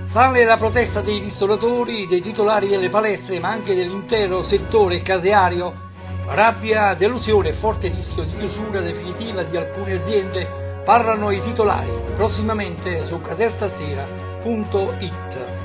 Sale la protesta dei ristoratori, dei titolari delle palestre, ma anche dell'intero settore caseario. Rabbia, delusione e forte rischio di chiusura definitiva di alcune aziende, parlano i titolari. Prossimamente su casertasera.it.